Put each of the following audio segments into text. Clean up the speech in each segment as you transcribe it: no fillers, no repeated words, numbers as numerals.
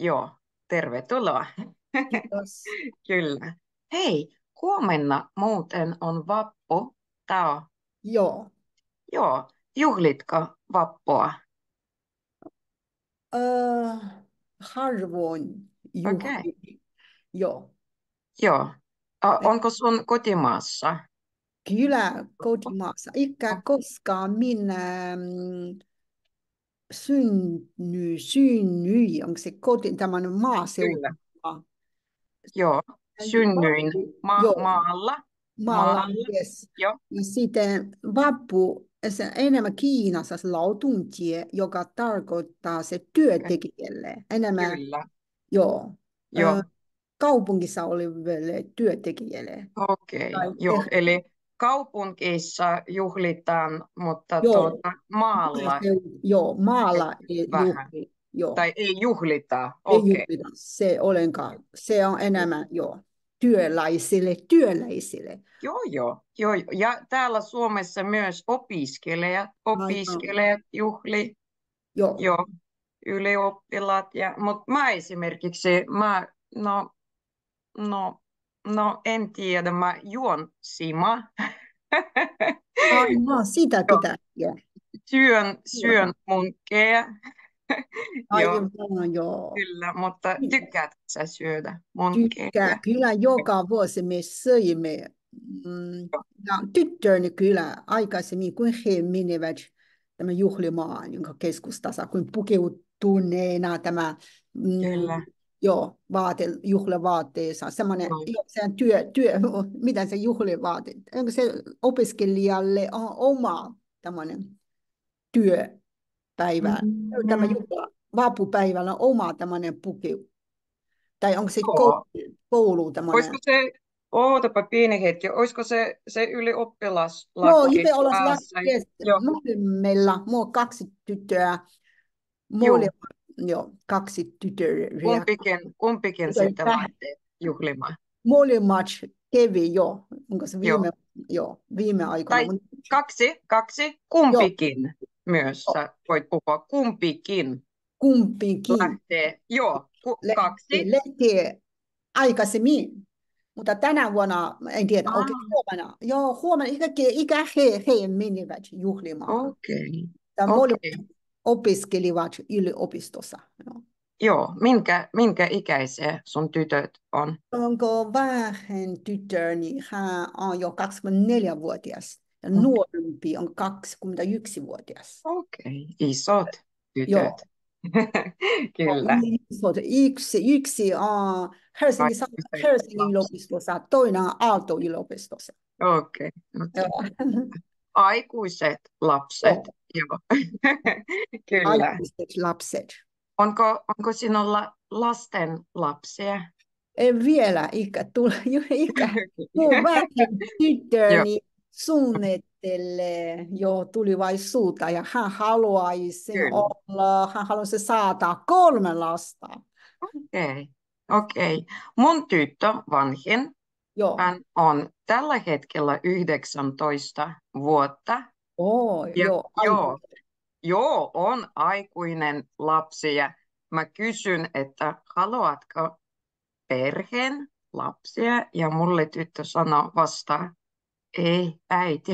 Joo, tervetuloa. Kiitos. Kyllä. Hei, huomenna muuten on vappu. Tää on, Joo. joo, juhlitko vappua? Öö, harvoin Okei, juhli. Joo. joo. Onko sun kotimaassa? Kyllä kotimaassa. Eikä koskaan minä synnyin. Onko se tämmöinen maaseutu? Kyllä. Joo, synnyin Joo. maalla. Maalla, Maalla, yes. joo, Ja sitten vappu, se enemmän Kiinassa se lautuntie, joka tarkoittaa se työntekijälle. Enemmän, kyllä. joo. Joo, Kaupungissa oleville työntekijälle. okei. Tai Joo, eli kaupungeissa juhlitaan, mutta joo, maalla joo, maalla ei vähän. juhli, joo, Tai ei juhlita, ei okei. juhlita se ollenkaan. Se on enemmän, joo, työläisille. Joo. Ja täällä Suomessa myös Aivan, opiskelijat juhli, joo. joo, ylioppilaat. Mutta mä esimerkiksi, no, no, no en tiedä, mä juon sima. Aivan, sitä Joo, pitää tehdä. syön munkkeja, joo, Aivan, joo. kyllä, mutta tykkäätkö sä syödä munkkeja? Tykkää. Kyllä joka vuosi me söimme. Ja tyttöni kyllä aikaisemmin, kun he menevät tämä juhlimaan, jonka keskustassa, kun pukeutuneena tämä Kyllä, joo, juhlavaatteessa, semmoinen, joo. se on mitä se juhlivaate, onko se opiskelijalle on oma tämmöinen työpäivä, tämä Mm, vappupäivällä on oma tämmöinen pukeu, tai onko se joo. koulu Olisiko tämmöinen. se, ootapa pieni hetki, olisiko se Joo, ylioppilaslaki itse ollaan päässä? Joo, molemmilla, mulla on kaksi tyttöä, joo. molemmat, joo, kaksi tytöriä, Kumpikin tytöri sitten lähtee juhlimaan. molemmat kävi jo, onko se Joo. viime aikoina, Tai mutta joo, kumpikin myös. Sä voit puhua kumpikin kumpikin lähtee. Joo, kaksi. lähtee aikaisemmin, mutta tänä vuonna, en tiedä, okei, Ah, huomenna ikä he menivät juhlimaan. okei. Tämä molemmat Okei. opiskelivat yliopistossa. Joo. Joo, minkä ikäisiä sun tytöt on? Onko vähän tyttöni, hän on jo 24-vuotias ja Okei, nuorempi on 21-vuotias. isot tytöt. Joo. Kyllä. Yksi on Helsingin Lapsi. yliopistossa, toinen on Aalto-yliopistossa. Okei. Joo. Aikuiset lapset, Joo. joo. Kyllä. Aikuiset lapset. Onko sinulla lasten lapsia? Ei vielä Mun vähän Joo, tyttöni suunnittelee jo tulevaisuutta ja kyllä. hän haluaisi saada 3 lasta. Okei. Mun tyttö, vanhin, Joo. hän on tällä hetkellä 19 vuotta. Oh, Ja joo, joo, aikuinen. joo, on aikuinen lapsi ja mä kysyn, että haluatko perheen lapsia? Ja mulle tyttö sanoo vasta, ei äiti,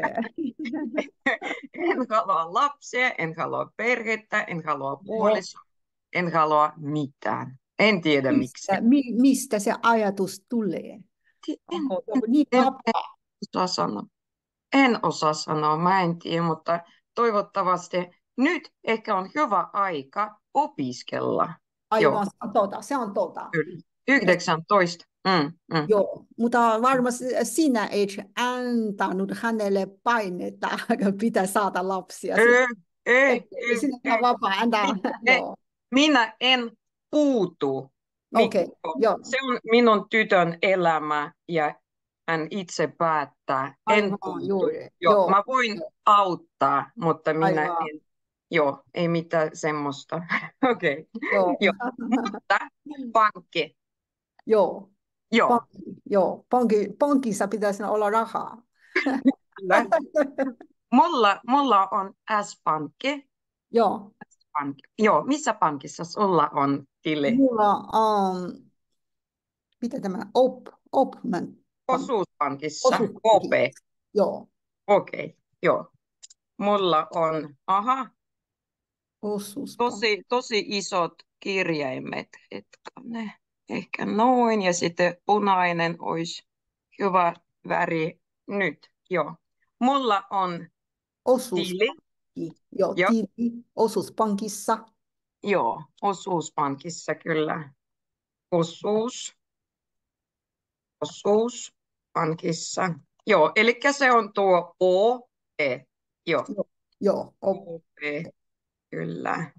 en halua lapsia, en halua perhettä, en halua Joo. puolisoa, en halua mitään. En tiedä miksi. Mistä se ajatus tulee? En, Onko joku niin en, en vapaa? osaa sanoa. En osaa sanoa, mä en tiedä, mutta toivottavasti nyt ehkä on hyvä aika opiskella. Joo, Aivan, se on totta. Se on totta. kyllä. Mutta 19. Mm. joo, mutta varmasti sinä et antanut hänelle painetta, että pitää saada lapsia. Ei, ei, Sinä ihan ei. vapaa antaa. Joo, Minä en puutu. okei, joo, Se on minun tytön elämä ja hän itse päättää. En aivan puutu. juuri. Joo, Joo, mä voin joo, auttaa, mutta minä aivan, en. Joo, ei mitään semmoista. Okei. joo, Joo, mutta pankki. joo. Joo, Joo, pankissa pitäisi olla rahaa. kyllä. Mulla on S-pankki. Joo, Joo, missä pankissa sulla on tili? Mulla on, mitä tämä, Pankki, Osuuspankissa, OP. osuuspankki. Joo, Okei, joo. Mulla on, osuuspankki. tosi isot kirjaimet. Hetkonen, ehkä noin. Ja sitten punainen olisi hyvä väri nyt. Joo. Mulla on tili. Osuuspankki. Joo, Joo, tili osuuspankissa. joo, osuuspankissa kyllä. Osuus, osuuspankissa. Joo, eli se on tuo OP. Joo, Joo, joo, OP, kyllä.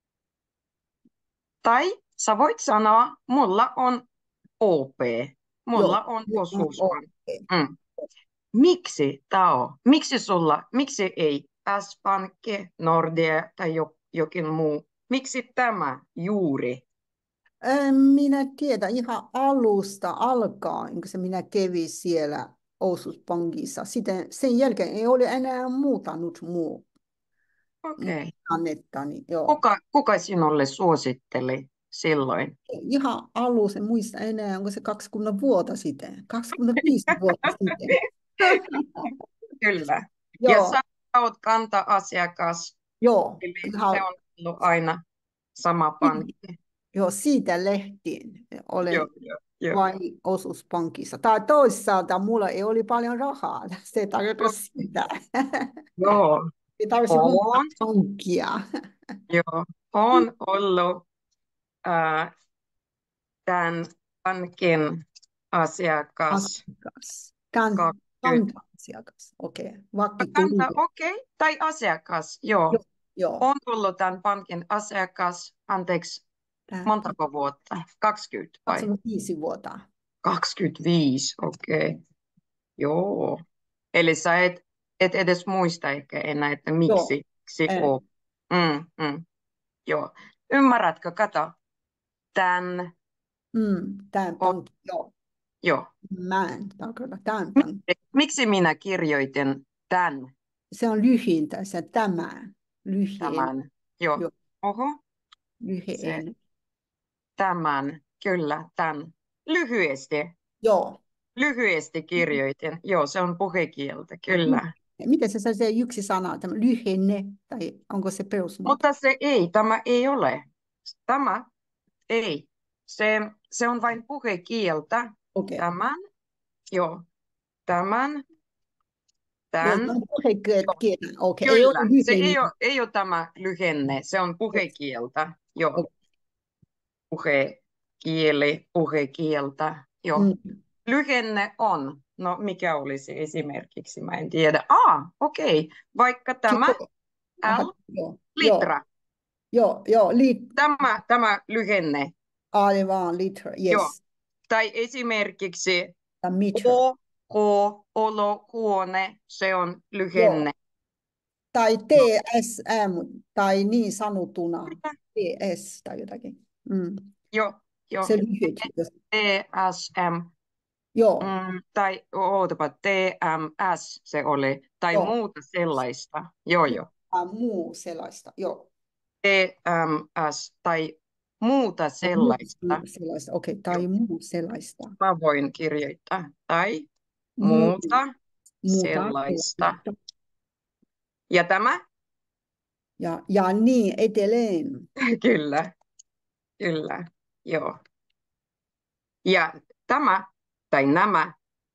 Tai sä voit sanoa, mulla on OP. joo, Mulla on joo, osuuspankki. okei. Mm. Miksi Tao? Miksi ei S-pankki, Nordea tai jokin muu? Miksi tämä juuri? En minä tiedä, ihan alusta alkaen, kun se minä kävin siellä osuuspankissa. Sitten sen jälkeen ei ole enää muuttanut mun Okei. annettani. Joo. Kuka sinulle suositteli silloin? Ihan alussa, en muista enää, onko se 20 vuotta sitten, 25 vuotta sitten. Kyllä. Ja Joo, sä oot kanta-asiakas, joo, eli se ihan, on ollut aina sama pankki. joo, siitä lähtien Joo, olen joo, joo. vain osuuspankissa. Tai toisaalta mulla ei ole paljon rahaa, se tarkoittaa sitä. Joo, Ei tarvitse muuttaa on, pankkia. joo, on ollut äh, tämän pankin asiakas Asiakas. 20. Kanta-asiakas. Okei. Kanta, Vakkikuliike. okei, tai asiakas, joo. Joo, joo. On ollut tämän pankin asiakas, anteeksi, Tää- montako vuotta? 20 vai? 25 vuotta. 25, okei. Joo. Eli sä et edes muista ehkä enää, että Joo. miksi En. on. Joo. Ymmärrätkö? Kato. Tämän Tämän on, pankki. Joo. joo. Mä en tarkoita tämän pankki. Miksi minä kirjoitin Se on lyhintä, se tämä. Lyhin. tämän? Joo. Joo. Oho, se Lyhin. tämän, kyllä, tämän. Lyhyesti, Joo. lyhyesti kirjoitin. Joo, se on puhekieltä, kyllä. Miten se yksi sana, tämä lyhenne, tai onko se perusmuoto? Mutta tämä ei ole. Tämä ei. Se on vain puhekieltä. Okei. Tämän, joo, tämän, Joo, tämän. tämä on puhekieltä. Okei, ei ole Kyllä, se lyhenne. ei ole tämä lyhenne, se on puhekieltä. Joo, Okei. puhekieltä. Joo. Mm. Lyhenne on, no mikä olisi esimerkiksi, mä en tiedä. Okei, vaikka tämä Joo. L, Joo, joo, litra, joo, tämä lyhenne, aivan, liter, joo. yes, Tai esimerkiksi tämä meter, O, K, olo, huone, se on joo, lyhenne. tai Joo. TSM, tai niin sanotuna Mitä? TS tai jotakin. Mm. Joo, joo. Se lyhyt, TSM, joo, tai ootapa, TMS se oli, tai joo, muuta sellaista. Joo, joo. muu sellaista, joo. TMS tai muuta Muu sellaista. sellaista, okei, Joo, tai muu sellaista. mä voin kirjoittaa. Tai Muu, muuta muuta sellaista. sellaista. Ja tämä? Ja niin edelleen. Kyllä, kyllä. Joo. Ja tämä tai nämä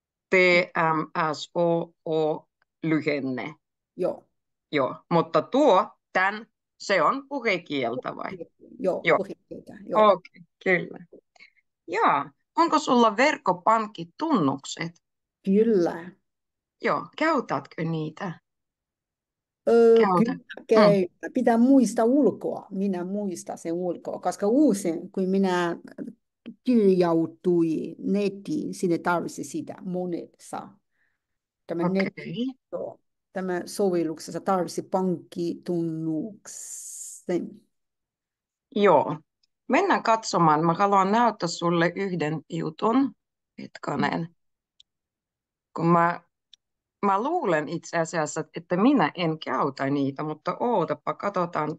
TMSOO-lyhenne. Joo, Joo, mutta tämän, se on puhekieltä vai? joo, Joo, puhekieltä, joo. okei, kyllä. Jaa, onko sulla verkkopankkitunnukset? Kyllä. Joo, käytätkö niitä? Kyllä Käytät. Mm, käy. Pitää muistaa ulkoa. Minä muistan sen ulkoa, koska usein kun minä kirjautuin nettiin, sinne tarvitsi sitä monessa. Tämä netti, okei. joo, tämä sovelluksessa tarvitsi pankkitunnuksen. Joo. Mennään katsomaan. Mä haluan näyttää sulle yhden jutun. Hetkonen. Kun mä mä luulen itse asiassa, että minä en käytä niitä, mutta ootapa, katsotaan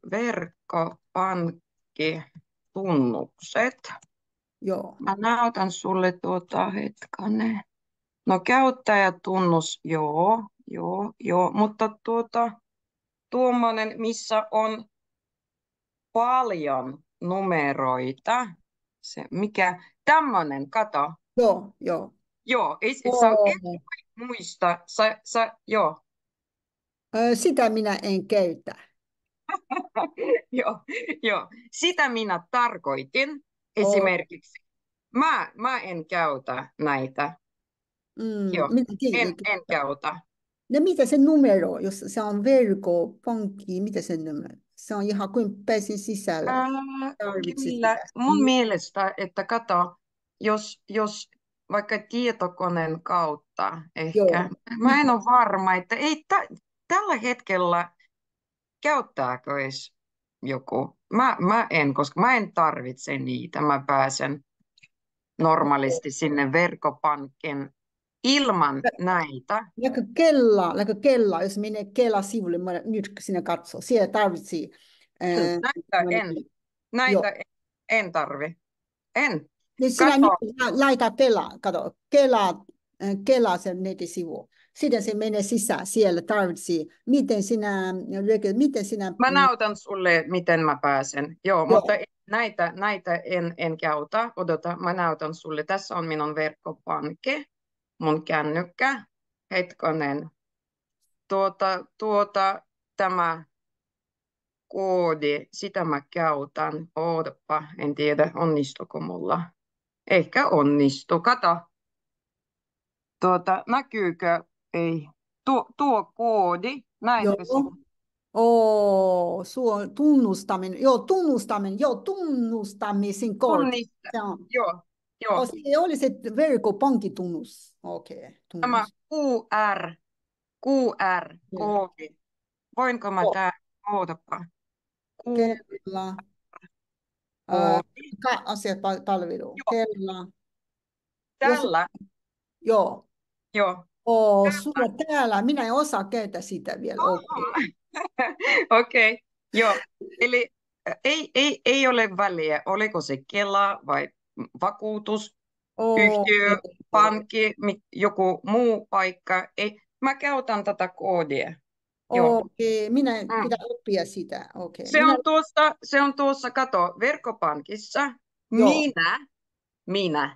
verkkopankkitunnukset. Joo. Mä näytän sulle hetkanen. No käyttäjätunnus, joo, mutta tuommoinen, missä on paljon numeroita, tämmönen, kato. Joo, joo. Joo, sä Oo. et muista, joo, Sitä minä en käytä. joo, joo. Sitä minä tarkoitin Oo. esimerkiksi. Mä en käytä näitä. Joo, Minä en tiedän. käytä. No mitä se numero, jos se on verkkopankki, mitä se numero? Se on ihan kuin pääsin sisälle. Tarvitsi Kyllä, sitä. mun mielestä, että kato, jos vaikka tietokoneen kautta ehkä, Joo. mä en ole varma, että ei tällä hetkellä käyttääkö edes joku. Mä en, koska mä en tarvitse niitä. Mä pääsen normaalisti sinne verkkopankin ilman näitä. Läkö kella, jos menee Kela-sivulle, nyt sinä katsoo, siellä tarvitsee. Näitä en, Joo. en tarvi. En. Niin sinä nyt Kato, laita kato, Kela sen nettisivu. Sitten se menee sisään, siellä tarvitsee. Miten sinä, mä näytän sulle, miten mä pääsen. Joo, mutta joo, näitä en käytä. Odota, mä näytän sulle. Tässä on minun verkkopankki, mun kännykkä. Hetkonen. Tämä koodi, sitä mä käytän. Ootapa, en tiedä, onnistuko mulla. Ehkä onnistuu. Kato, näkyykö? Ei. Tuo koodi, näetkö joo. sinä? Tunnustamisen kortti. Tunnista. Se on. Joo, joo. Se oli se verkkopankkitunnus. Okei, Tämä tunnus. Joo. QR-koodi. Voinko mä tää, ootapa. Kela. QR-koodi. Asiapalvelu. Kela. Jos, Tällä, joo. joo. Sulla täällä. Minä en osaa käyttää sitä vielä. Okei. Okei, joo. Eli ei ole väliä, oliko se Kela vai vakuutusyhtiö, Okei. pankki, joku muu paikka. Ei, mä käytän tätä koodia. Joo. Okei. Minä Mm. pitää oppia sitä. Okei. Se on tuossa, kato, verkkopankissa. Joo. Minä.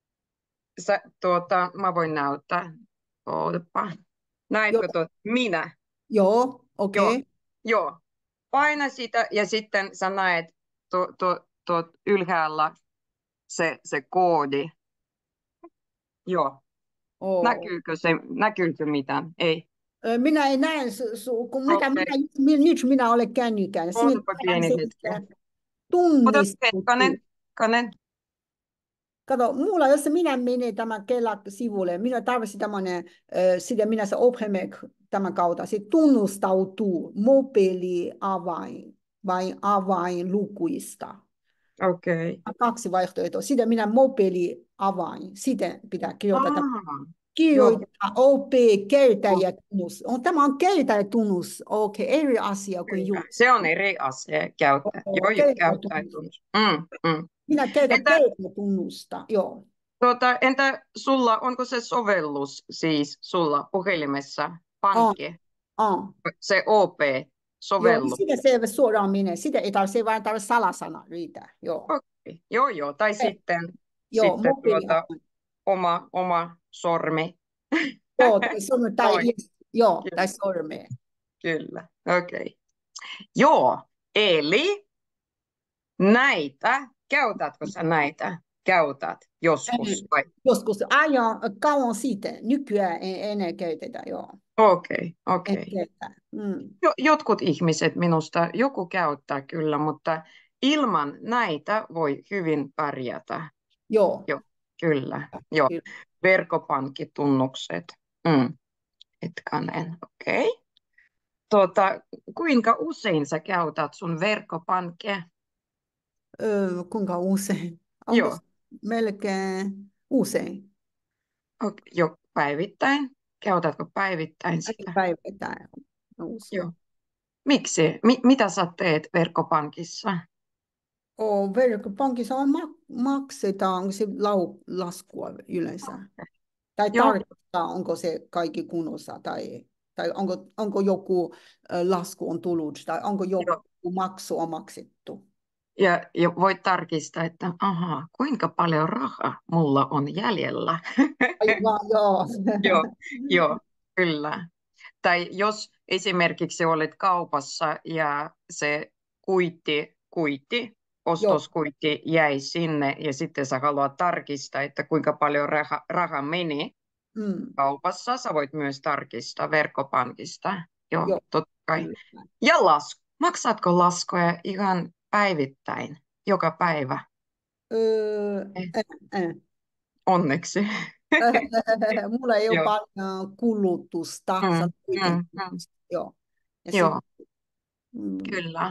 Mä voin näyttää. Ootapa. Joo. Näetkö minä? Joo. Joo, Okei. joo. Paina sitä ja sitten sä näet ylhäällä se koodi. Joo. Oh. Näkyykö mitään? Ei. Minä en näe, kun Okei. nyt minä olen kännykänä. Sinne Ootapa tehdään pieni se hetki. Odota tunnistautuu. hetkanen. Kato, mulla, jos minä menen tämän Kela-sivulle, minä tarvitsen tämmöinen, sitten minä se Ophemek tämän kautta, se tunnustautuu mobiiliavain vai avainlukuista. Okei. Kaksi vaihtoehtoa. Sitten minä mobiiliavain, sitten pitää kirjoittaa. Joo, Kirjoittaa OP käyttäjätunnus. Tämä on käyttäjätunnus. Okei, eri asia kuin kyllä. Se on eri asia käyttää. Joo, käyttää käyttäjätunnus. tunnus. Mm. Minä käytän Entä, käyttäjätunnusta, joo. entä sulla, onko se sovellus siis sulla puhelimessa, Ah, pankki, ah. se Joo, OP-sovellus? sitä se suoraan menee. Sitä ei tarvitse, vain tarvitse salasana riitä. Joo. Okei. Joo, tai Joo, sitten mobiiliavain. oma sormi. Joo, tai sormi, Toi, joo, tai kyllä, sormeen. kyllä. Okei. Joo, eli käytätkö sä näitä? Käytät joskus vai? Joskus kauan sitten, nykyään ei enää käytetä, joo. En Okei. käytä. Jotkut ihmiset minusta, joku käyttää kyllä, mutta ilman näitä voi hyvin pärjätä. Joo, Joo, kyllä. Joo, kyllä. verkkopankkitunnukset. Hetkanen, okei. Kuinka usein sä käytät sun verkkopankkia? Kuinka usein? Onko Joo, se melkein usein? jo päivittäin. Käytätkö päivittäin Aina sitä? päivittäin. Mä Joo. uskon. Miksi? Mitä sä teet verkkopankissa? Pankissa on maksetaan, onko se laskua yleensä. Tai Joo, tarkastaa, onko se kaikki kunnossa, tai onko joku lasku on tullut, tai onko joku joo. maksu on maksettu. Ja voit tarkistaa, että aha, kuinka paljon rahaa mulla on jäljellä. Aivan, joo. Joo, joo, kyllä. Tai jos esimerkiksi olet kaupassa ja se Joo. ostoskuitti jäi sinne ja sitten sä haluat tarkistaa, että kuinka paljon raha meni Mm, kaupassa, sä voit myös tarkistaa verkkopankista. Joo, joo, totta kai. kyllä. Ja maksatko laskuja ihan päivittäin, joka päivä? Eh, Äh, äh. Onneksi. Mulla ei ole Joo. paljon kulutusta, se on kuitenkin Mm. kulutusta, joo. Ja Joo, sitten, mm, kyllä.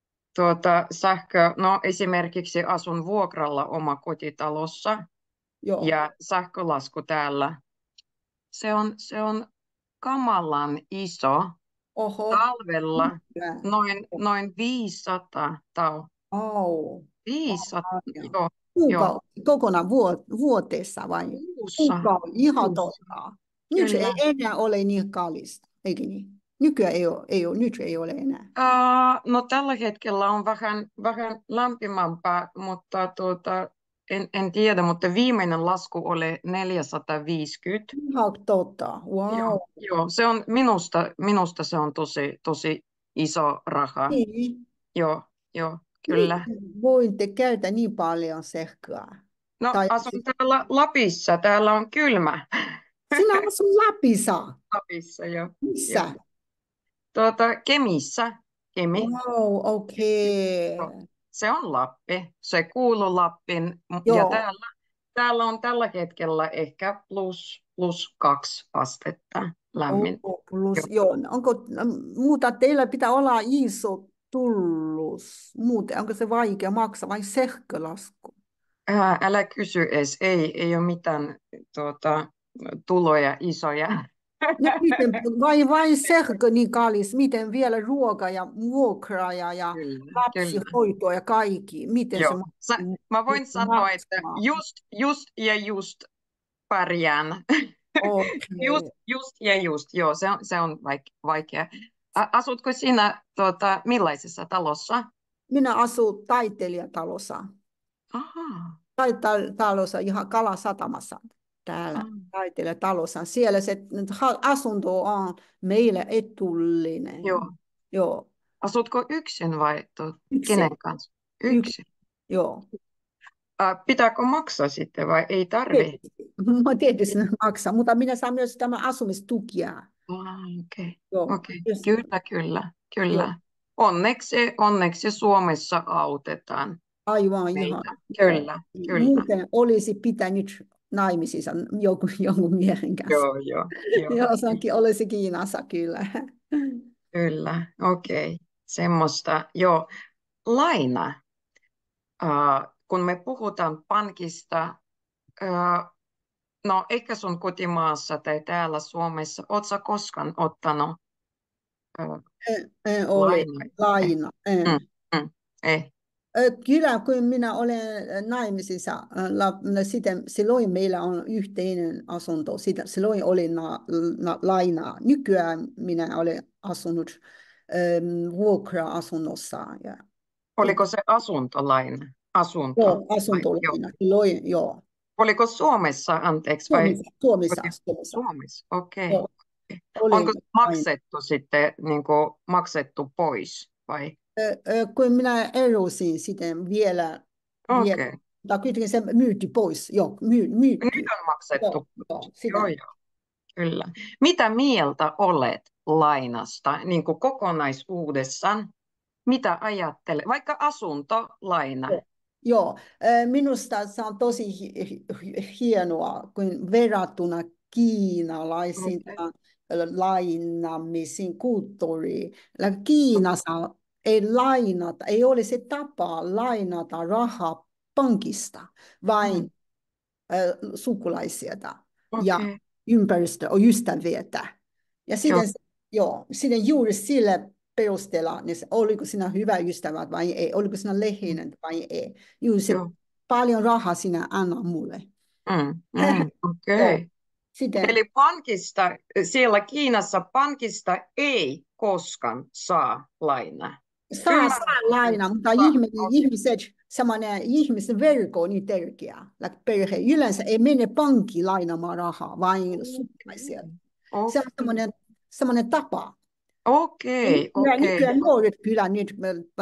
No esimerkiksi asun vuokralla omakotitalossa joo, ja sähkölasku täällä, se on kamalan iso. oho, Talvella hyvä. noin 500, Au, 500, paljon. joo, joo, Kokonaan vuoteessa vai? kuussa, Kuukausi, ihan kuussa, totta. Nyt ei kyllä. enää ole niin kallista, eikö niin? Nykyään nyt ei ole enää. No tällä hetkellä on vähän lämpimämpää, mutta en tiedä, mutta viimeinen lasku oli 450. Ihan totta, Joo, wow. joo, minusta se on tosi iso raha. Niin. Joo, joo, kyllä. Miten voitte käyttää niin paljon sähköä? No Tai asun täällä Lapissa, täällä on kylmä. sinä asut Lapissa. Lapissa, joo. Joo. Missä? Kemissä, Kemi. Wow, Joo. okei. Se on Lappi, se kuuluu Lappiin ja Joo. täällä on tällä hetkellä ehkä plus 2 astetta lämmin. Oh, plus, Joo. joo. Mutta teillä pitää olla iso tullus. Muuten onko se vaikea maksaa vain sähkölasku? Älä kysy edes, ei ole mitään tuloja isoja. Ja miten, vain sähkö niin kallis, miten vielä ruoka ja vuokra ja Kyllä, kyllä. lapsihoitoa ja kaikki, miten se Joo. Mä voin sanoa, että maksaa? just pärjään. Okei. Just, joo, se on vaikea. Asutko sinä millaisessa talossa? Minä asun taiteilijatalossa. Aha, Talossa ihan Kalasatamassa täällä ah, taiteilijatalossa. Siellä se asunto on meille joo. etullinen. Joo, Asutko yksin vai yksin, kenen kanssa? yksin, Yksin. joo. Pitääkö maksaa sitten vai ei tarvi? Tietysti. Mä tietysti maksaa, mutta minä saan myös tämä asumistukia. Okei, Joo, okei. jos, joo, Kyllä. Onneksi Suomessa autetaan aivan ihan, meitä. joo. Kyllä. Muuten olisi pitänyt naimisissa jonkun miehen kanssa. Joo, Jossakin olisi Kiinassa kyllä. kyllä. Okei. Semmoista, joo. Laina. Kun me puhutaan pankista, no ehkä sun kotimaassa tai täällä Suomessa, ootko sä koskaan ottanut En ole lainaa? Eh, laina. mm, En. mm, eh, Kyllä, kun minä olen naimisissa, sitten silloin meillä on yhteinen asunto. Silloin oli lainaa. Nykyään minä olen asunut vuokra-asunnossa. Ja, Oliko se asuntolaina? joo, Vai, joo. asuntolaina. Silloin, joo. Oliko Suomessa, anteeksi, vai Suomessa. Suomessa? Okei. Joo, oli Onko aina. maksettu sitten niin kuin maksettu pois vai? Kun minä erosin sitten vielä, Okei. tai kuitenkin se myyti pois. Joo, Nyt myyty. on maksettu Joo, pois. joo, sitä. Joo, kyllä. Mitä mieltä olet lainasta niin kuin kokonaisuudessaan? Mitä ajattelet? Vaikka asuntolaina. Joo, joo. Minusta se on tosi hienoa, kun verrattuna kiinalaisiin Okei. lainaamisiin kulttuuriin. Kiinassa ei lainata, ei ole se tapa lainata rahaa pankista, Mm, vain sukulaisilta. Ja okei. ympäristö on ystävyyttä. Ja Joo. sitten juuri sille perusteella, niin oliko sinä hyvä ystävä vai ei, oliko sinä läheinen vai ei. Juuri se Joo. paljon rahaa sinä anna mulle. Joo. Okei. Sitten Eli pankista, siellä Kiinassa pankista ei koskaan saa lainaa. saa lainaa, mutta Okei. ihmisen verkko on niin tärkeä. Perhe yleensä ei mene pankkiin lainaamaan rahaa, vain sukulaisia. Se on semmoinen tapa. Okei. Nykyään nuoret kyllä nyt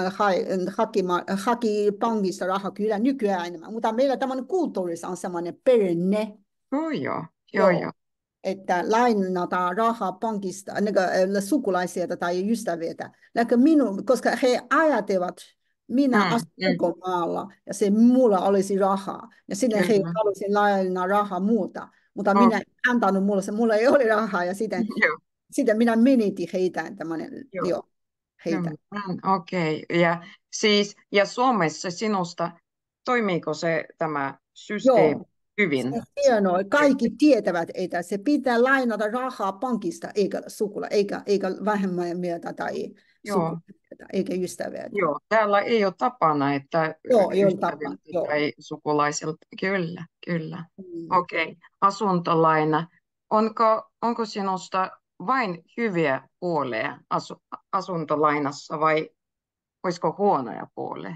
haki pankista rahaa kyllä nykyään enemmän, mutta meillä tämmöinen kulttuurissa on semmoinen perinne, Joo. että lainataan rahaa pankista sukulaisilta tai ystäviltä. Koska he ajattelevat, minä asun ulkomaalla ja se mulla olisi rahaa. Ja sitten he Kyllä. halusivat lainaa rahaa muuta. Mutta Oh, minä en antanut mulla ei ole rahaa ja joo. sitten minä menetin heitä, Joo. heitä. Okei. Ja Suomessa sinusta, toimiiko tämä systeemi Joo, se hyvin? on hienoa. Kaikki tietävät, että se pitää lainata rahaa pankista, eikä vähemmän mieltä tai Joo. sukulaisilta, eikä ystäviltä. Joo, täällä ei ole tapana, että Joo, ei ole tapana. ystäviltä Joo. tai sukulaisilta. Kyllä. Mm. Okei. Asuntolaina. Onko sinusta vain hyviä puolia asuntolainassa vai olisiko huonoja puolia?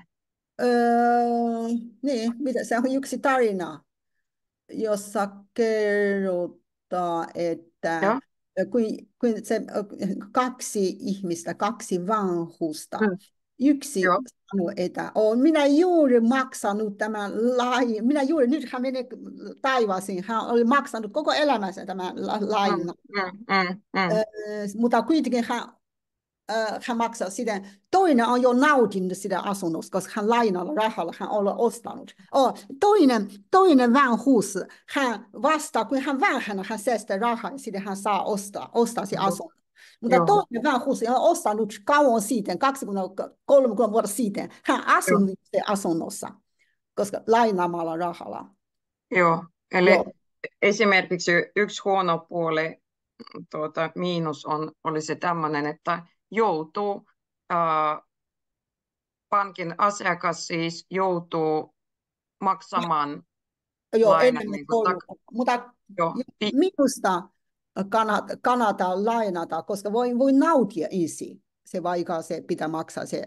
Niin, se on yksi tarina, jossa kerrotaan, että Joo. kun se kaksi ihmistä, kaksi vanhusta, yksi Joo. sanoi, että minä juuri maksanut tämän nyt hän menee taivaaseen, hän oli maksanut koko elämänsä tämän lainan. Mutta kuitenkin hän maksaa sitä. Toinen on jo nautinut sitä asunnosta, koska hän lainalla rahalla hän on ostanut. Toinen vanhus, hän vastaa, kun hän vähän hän säästää rahaa ja sitten hän saa ostaa se asunto. Mutta toinen vanhus on ostanut kauan siitä, 20-30 vuotta siitä, hän asunut se asunnossa, koska lainaamalla rahalla. Joo, eli esimerkiksi yksi huono puoli, miinus olisi tämmöinen, että joutuu, pankin asiakas siis joutuu maksamaan lainan. Enemmän Niin mutta minusta kannattaa lainata, koska voi nautia ensin. Se vaikka se pitää maksaa se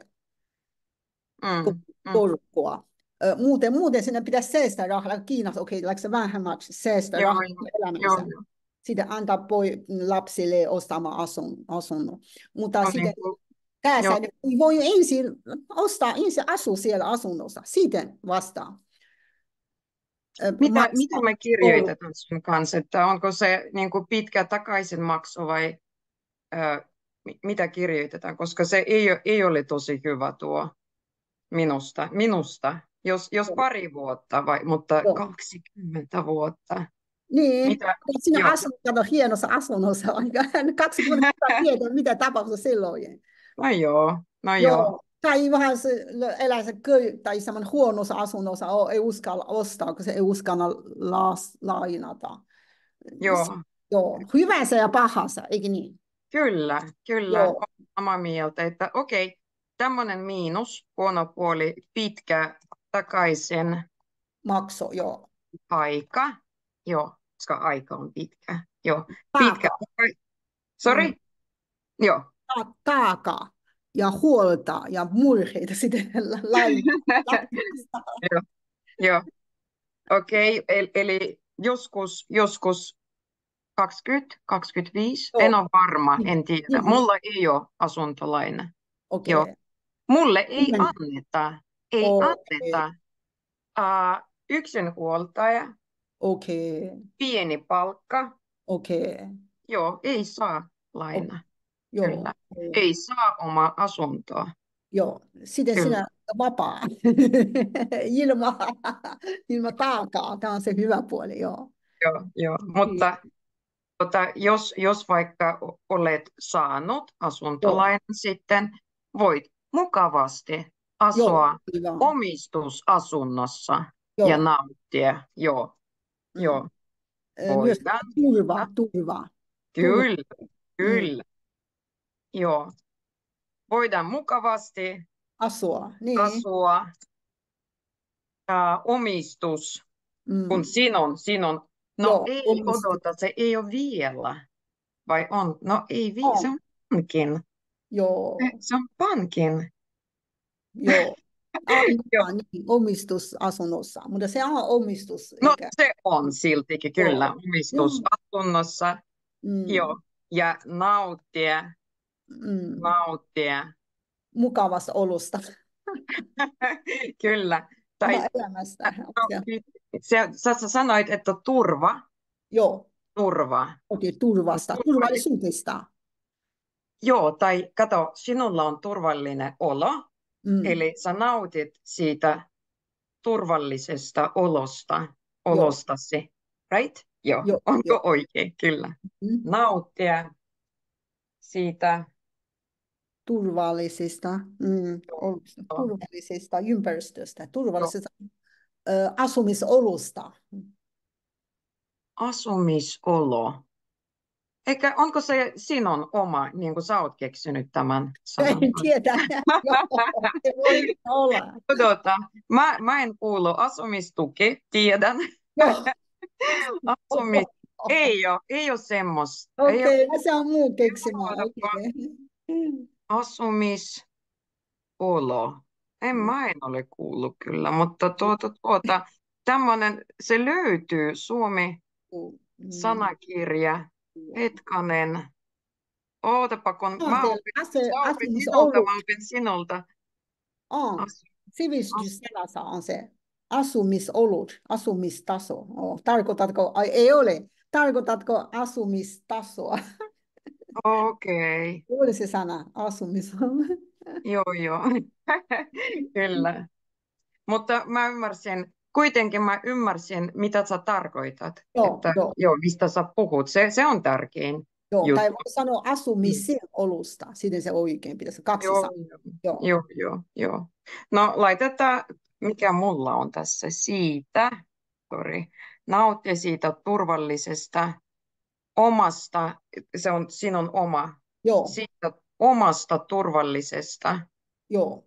korkoa. Muuten sinne pitää säästää rahaa. Kiinassa, se vähemmän säästää rahaa elämänsä. Sitten antaa lapsille ostamaan asunnon. Mutta sitten tässä voi ensin asua siellä asunnossa. Sitten vastaan. Mitä me kirjoitetaan sun kanssa, että onko se niin kuin pitkä takaisinmaksu vai mitä kirjoitetaan, koska se ei ole tosi hyvä tuo minusta. Jos pari vuotta, mutta 20 vuotta. Niin, sinä asut hienossa asunnossa, 20 vuotta tiedä, mitä tapahtuu silloin. No joo. Tai vähän elää tai semmoinen huonossa asunnossa, ei uskalla ostaa, kun se ei uskalla lainata. Joo, hyvässä ja pahassa, eikö niin? Kyllä. Olen samaa mieltä, että okei, tämmöinen miinus, huono puoli, pitkä takaisin makso, aika, koska aika on pitkä. Pitkä. Sorry? Joo. Taaka ja huolta ja murheita sitten Joo. Okei, eli joskus 20-25, en ole varma, en tiedä. Mulla ei ole asuntolaina. Mulle ei anneta yksinhuoltaja, pieni palkka. Joo, ei saa lainaa. Kyllä. Ei saa omaa asuntoa. Joo, sitten sinä vapaa. Ilman taakaa. Tämä on se hyvä puoli, Joo. Mutta jos vaikka olet saanut asuntolainan, sitten voit mukavasti asua omistusasunnossa ja nauttia. Joo. Myös Voidaan. turva. Kyllä, Mm. kyllä. Joo. Voidaan mukavasti Asua, niin. asua. Omistus, kun Mm. sinun. No Joo, ei, omistus. odota, se ei ole vielä. Vai on? No ei, se On. on pankin. Joo, Se on pankin. joo. Joo. Niin, omistus asunnossa, mutta se on omistus, No eikä? se on siltikin kyllä Joo. Joo. omistus asunnossa. Mm. Joo. Ja nauttia, Mm. nauttia. Mukavasta olosta. Kyllä. Tai Elämästä. no, sä sanoit, että Joo, turva. otin turvasta, Turva. turvallisuudesta. Joo, tai kato, sinulla on turvallinen olo, Mm. eli sä nautit siitä turvallisesta Joo, olostasi, right? Joo, joo, onko joo. oikein? Kyllä. Mm. Nauttia siitä. Turvallisista, Joo, joo, turvallisista ympäristöstä, joo. turvallisesta asumisolusta. Asumisolo. Eikä, onko se sinun oma, niin kuin sä oot keksinyt tämän sanan? En tiedä. Joo, se voi olla. Odota, mä en kuulu asumistuki, tiedän. Joo. Asumis, ei ole semmoista. Ei ole, Okei, se on muu keksimä. odotapa. Okei. Asumisolo. Mä en ole kuullut kyllä, mutta tämmöinen, se löytyy Mm. Suomi-sanakirja. Hetkanen. Ootapa, kun On siellä sä opit minulta, asumisolut. mä opin sinulta. On. As, as, Sivistyssanassa on se asumisolut, asumistaso. Tarkoitatko, ei ole, tarkoitatko asumistasoa? Okei, Oli se sana, asumisolut. joo joo, kyllä. Mutta kuitenkin mä ymmärsin, mitä sä tarkoitat, Joo, että joo, joo, mistä sä puhut. Se on tärkein joo. Tai juttu. voi sanoa Mm. asumisen olusta. Sitten se oikein pitäisi kaksi Joo, sanaa. joo, Joo. joo, joo, joo. No laitetaan, mikä mulla on tässä siitä, sorry, nautti siitä turvallisesta omasta, se on sinun oma, Joo, siitä omasta turvallisesta joo.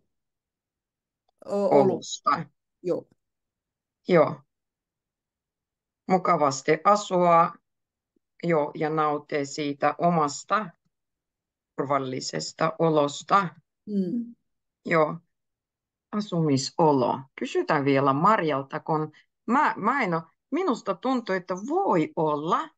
Olu. olosta. Joo. Joo, mukavasti asua, joo, ja nauttia siitä omasta turvallisesta olosta. Mm. Joo, asumisolo. Kysytään vielä Marjalta, kun mä en ole, minusta tuntuu, että voi olla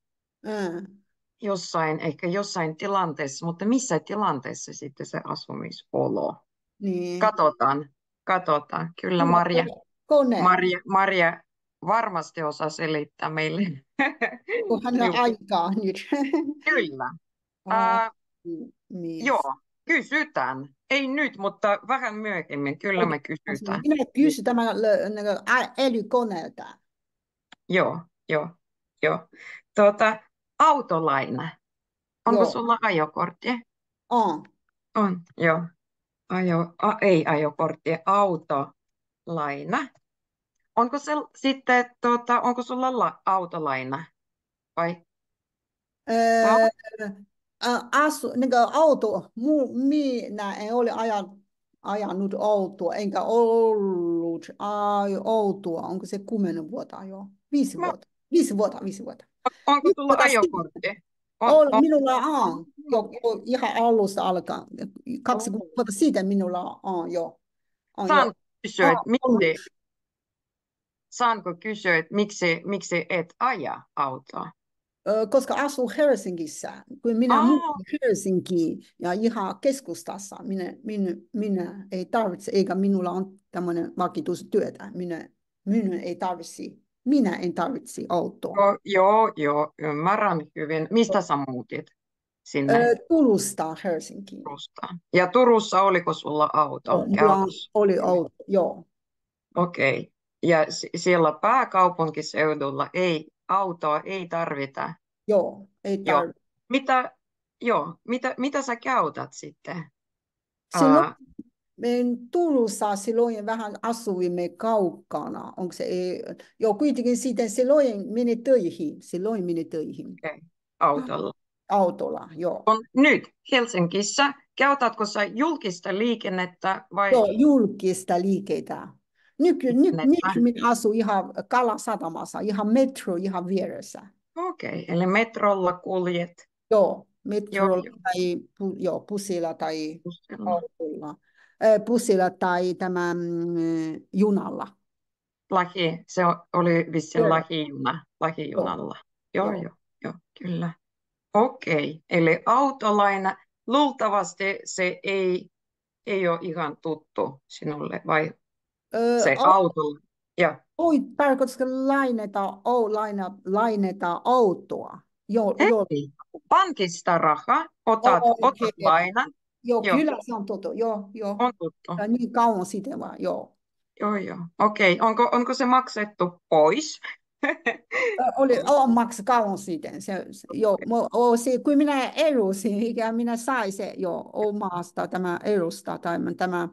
ehkä jossain tilanteessa, mutta missä tilanteessa sitten se asumisolo? Niin. Katsotaan. Kyllä Kone. Maria varmasti osaa selittää meille. Kun hänellä on aikaa nyt. Kyllä. Joo, Asumis. kysytään. Ei nyt, mutta vähän myöhemmin. Kyllä me kysytään. Minä kysyn tämän älykoneelta. Joo, joo, joo. Autolaina. Onko Joo. sulla ajokortti? On. On, joo. Ei ajokortti, autolaina. Onko se sitten, onko sulla autolaina? Vai? Tää on, Niin auto, minä en ole ajanut autoa, enkä ollut autoa. Onko se 10 vuotta jo? 5 vuotta. 5 vuotta, 5 vuotta. onko Viisi sulla vuotta sitten. ajokortti? On. Minulla on. Jo ihan alusta alkaen. 20 vuotta siitä minulla on jo. On Saanko jo. kysyä, On että ollut. miksi et aja autoa? Koska asuu Helsingissä, kun minä Ah, muutin Helsinkiin ja ihan keskustassa, minä ei tarvitse, eikä minulla on tämmöinen vakituistyötä, minä en tarvitse autoa. joo, ymmärrän hyvin. Mistä sä muutit sinne Turusta Helsinkiin. Turustaan? Ja Turussa oliko sulla auto Joo, mulla käytössä? oli auto, joo, Okei. Ja siellä pääkaupunkiseudulla autoa ei tarvita. joo, ei Joo. tarvitse. Mitä, joo, mitä sä käytät sitten? Silloin Ää, Me Turussa silloin vähän asuimme kaukana. Onko se, joo, kuitenkin sitten silloin meni töihin. Silloin meni töihin. Okay. Autolla. Autolla, joo. On nyt Helsingissä. Käytätkö sä julkista liikennettä vai Joo, julkista liikeitä. Nyt liikennettä? minä asun ihan Kalasatamassa, ihan metro ihan vieressä. Okei, eli metrolla kuljet. Joo, Joo, metrolla joo, tai joo, bussilla tai bussilla. autolla. Bussilla tai junalla. Oli vissiin Joo, joo, lähijunalla. Joo, joo. joo, joo, kyllä. Okei, eli autolaina. Luultavasti se ei ole ihan tuttu sinulle, vai se auto? Ja Oi, tarkoitatko lainata autoa? Joo, joo. hei, pankista raha, otat Okei. lainan. Joo, Joo, kyllä se on totta. Joo, joo. on tuttu. Ja niin kauan sitten vaan, joo. Joo, joo. Okei, onko se maksettu pois? On maksa kauan sitten. Joo, kun minä erosin, mikä minä sain se jo omasta tämä erosta, tai tämä,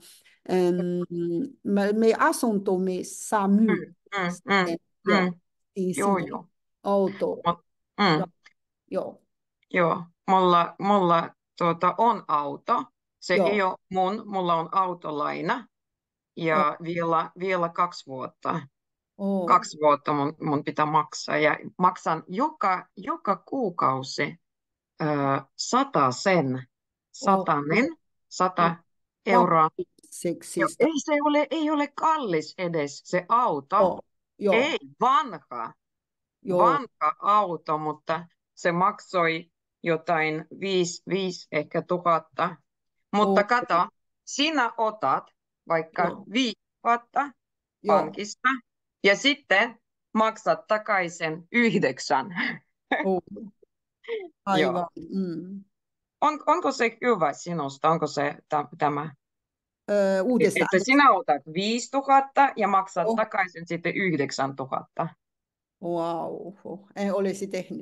me asuntomme saa myydä Mm, mm, mm, sitten, joo, mm. niin Joo, sinne joo. auto, joo, Mm, joo, joo. Mulla on auto. Se ei joo, ole mulla on autolaina oh, ja vielä 2 vuotta. oh, 2 vuotta mun pitää maksaa ja maksan joka kuukausi 100 joo, 100 euroa. Joo, seksistä, ei ole kallis edes se auto. joo, joo, Ei, vanha. joo, Vanha auto, mutta se maksoi jotain 5 ehkä 1 000. Mutta oh, kato, sinä otat vaikka joo, 5 000 joo, pankista ja sitten maksat takaisin 9. oh, Joo. aivan, mm. Onko se hyvä sinusta? Onko se tämä, että Uudestaan. sinä otat 5 000 ja maksat takaisin sitten 9 000? Wow, en olisi tehnyt.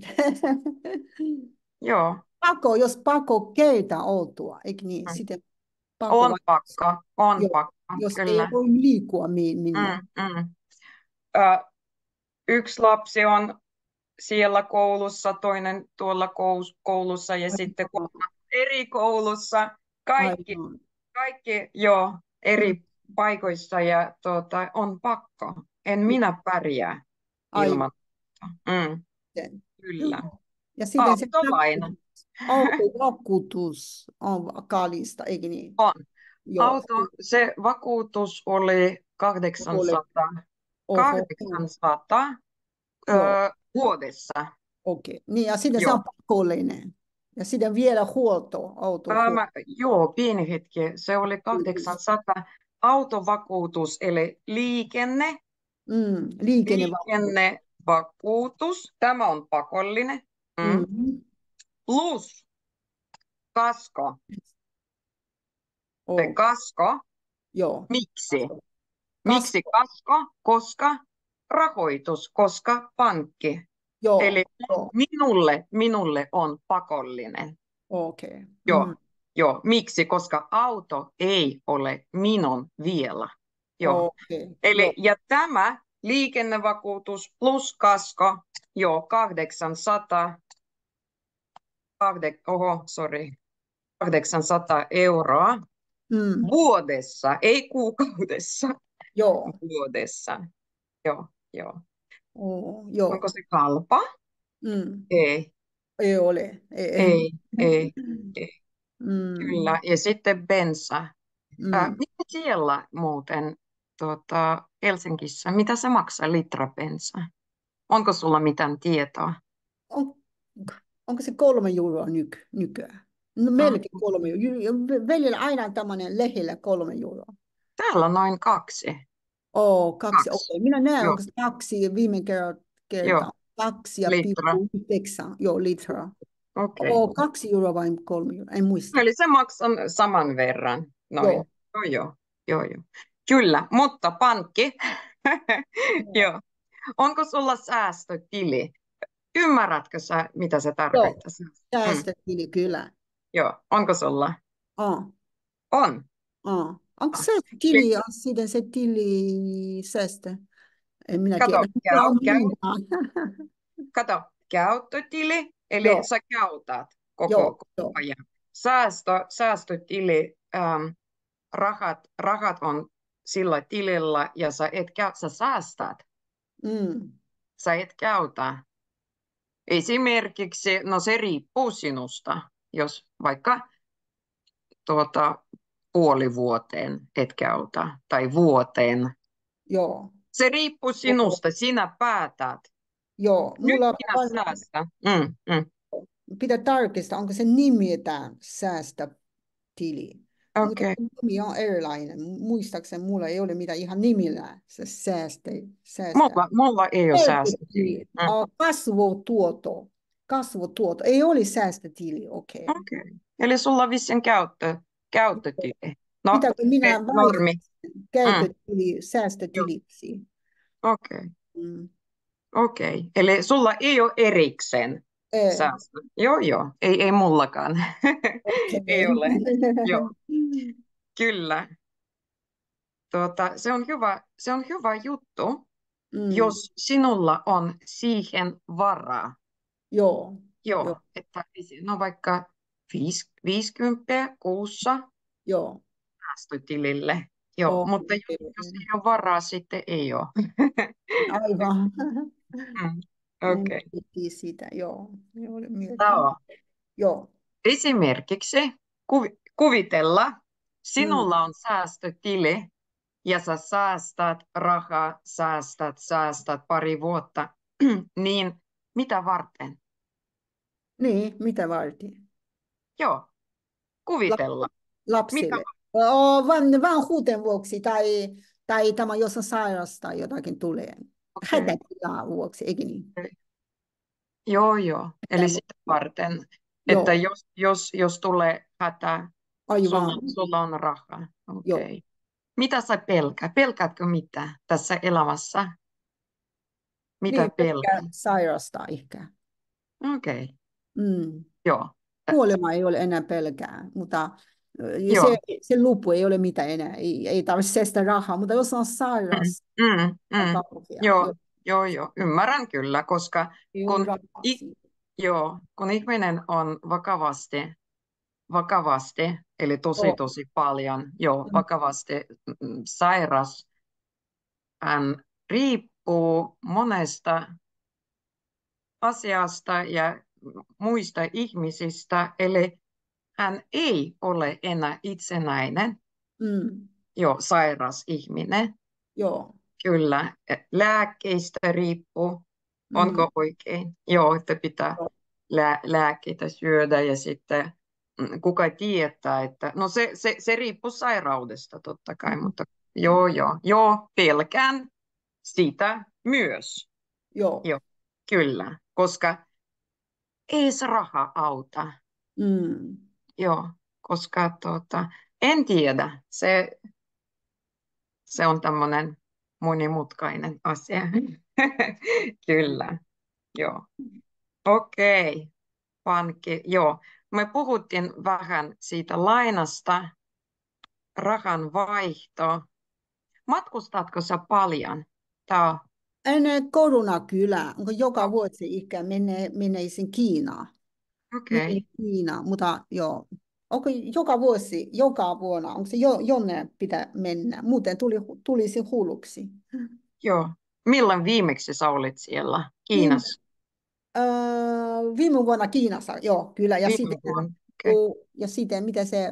Joo. Jos pakko keitä oltua, eikö niin? Mm. Sitten pakko vai... On Joo, pakko, jos ei kyllä. voi liikkua minne. Mm. Ö, Yksi lapsi on siellä koulussa, toinen tuolla koulussa ja sitten Aivan, eri koulussa. Kaikki, aivan. kaikki jo Mm, eri paikoissa ja on pakko. En joo, minä pärjää aivan. ilman. Mm, kyllä. Joo. Ja sitten se Autolaina autovakuutus on kallista, eikö niin? on. Joo. Se vakuutus oli Ole. 800, Oho. 800 Joo. vuodessa. Okei. Niin, ja sitten se Joo. on pakollinen. Ja sitten vielä autohuolto. Joo, pieni hetki. Se oli 800 autovakuutus, eli Liikennevakuutus. liikennevakuutus. Tämä on pakollinen. Mm. Plus kasko. Se Oh, kasko. joo. Miksi? Miksi Kasvo. kasko? Koska rahoitus, koska pankki. Joo. Eli Joo. minulle on pakollinen. Okei. Joo, joo. Miksi? Koska auto ei ole minun vielä. Joo. Okei. Eli, Joo. ja tämä liikennevakuutus plus kasko, joo, 800, sorry, 800 euroa Mm. vuodessa, ei kuukaudessa, Joo. vuodessa. Joo, joo. Onko Joo. se kalpa? Mm. Ei, Ei ole. Ei. ei, ei, ei. Mm. Kyllä. Ja sitten bensa. Mm. Mitä siellä muuten Helsingissä, mitä se maksaa litra bensa? Onko sulla mitään tietoa? On, onko se 3 euroa nykyään? No Mm. melkein 3 euroa. Välillä aina tämmöinen lehdellä 3 euroa. Täällä noin 2. Kaksi. 2. Okei. Minä näen, Joo, onko se kaksi viime joo, kertaa. Kaksi ja litra. pilkku 9. Joo, litraa. Okei. 2 euroa vai 3 euroa? En muista. Eli se maksaa saman verran, Joo. noin. Joo, joo, joo, joo. Kyllä, mutta pankki. Joo. Joo. Onko sulla säästötili? Ymmärrätkö sä, mitä se Joo. tarkoittaa? Mm. Säästötili kyllä. Joo, onko sulla? Oh. On. Oh. Onko se tili, on sitten se tilisäästö? En minä Kato, tiedä. Mikä on minä? kato, käyttötili, eli Joo, sä käytät joo, koko joo. ajan. Säästötili, rahat on sillä tilillä ja sä säästät, Mm, sä et käytä. Esimerkiksi, no se riippuu sinusta, jos vaikka tuota, puoli vuoteen et käytä tai vuoteen. joo, Se riippuu joo, sinusta, sinä päätät. joo. Nyt Mulla minä on säästän. pitää tarkistaa, onko se nimeltään säästötili. Mutta Okei. se nimi on erilainen. Muistaakseni mulla ei ole mitään ihan nimillä se säästä. Mulla ei ole säästötili. Säästötili. Kasvutuoto. Kasvutuoto. Ei ole säästötili, okei. Okei. Eli sulla on vissiin käyttötili. No, Pitääkö minä vaihtaa normi. Mm. käyttötili Joo. säästötiliksi? Okei. Mm. Okei. Eli sulla ei ole erikseen Ei. säästö. Joo, joo. Ei mullakaan. Ei Okei. ole. Joo, kyllä. Se on hyvä juttu, Mm. jos sinulla on siihen varaa. Joo. Joo, Joo. että no vaikka 50 kuussa Joo. säästötilille. Joo, mutta jos Okei. ei ole varaa, sitten ei ole. Aivan. Mm, En okei. piti sitä, joo. Ei ole miettinyt. Joo. Joo. Esimerkiksi kuvitella, Mm. sinulla on säästötili ja sä säästät rahaa, säästät pari vuotta, niin mitä varten? Niin, mitä varten? Joo, kuvitella. Mitä? Lapsille. Vanhuuden vuoksi tai tämä, jos on sairas tai jotakin tulee. Okei. Hätätilaa vuoksi, eikö niin? Joo, joo. Eli Tämä, sitä varten, että joo, jos tulee hätä, aivan. sulla on rahaa. Joo. Okei. Mitä sä pelkäät? Pelkäätkö mitä tässä elämässä? Mitä Niin, pelkkä pelkää? sairasta ehkä. Okei. Mm. Joo. Kuolema ei ole enää pelkää, mutta ja Joo. se lupu ei ole mitä enää. Ei tarvitse säästää rahaa, mutta jos on Mm, sairas, on mm. kauhea. Joo, Joo, joo. Ymmärrän kyllä, koska ei ole kun, rahaa i, siinä. kun ihminen on vakavasti, eli Joo. tosi paljon, joo, Mm. vakavasti sairas, hän riippuu monesta asiasta ja muista ihmisistä, eli hän ei ole enää itsenäinen, Mm. jo sairas ihminen. Joo. Kyllä, lääkkeistä riippuu, Mm. onko oikein. Joo, että pitää Joo. lääkkeitä syödä ja sitten kuka tietää, että no se riippuu sairaudesta totta kai, Mm. mutta joo, pelkään sitä myös. Joo. Joo, kyllä, koska ei se raha auta. Mm. Joo, koska en tiedä, se on tämmöinen monimutkainen asia. Kyllä, joo. Okei, pankki, joo. Me puhuttiin vähän siitä lainasta, rahan vaihto. Matkustatko sä paljon? Tää, Ennen koronakylä, onko joka vuosi ehkä meneisin Kiinaan. Meni okei, Kiinaan, mutta joo. Onko joka vuosi, joka vuonna, onko se jonne pitää mennä? Muuten tulisi hulluksi. joo. Milloin viimeksi sä olit siellä Viime, Kiinassa? viime vuonna Kiinassa, joo, kyllä. Viime vuonna, okei. Ja sitten mitä se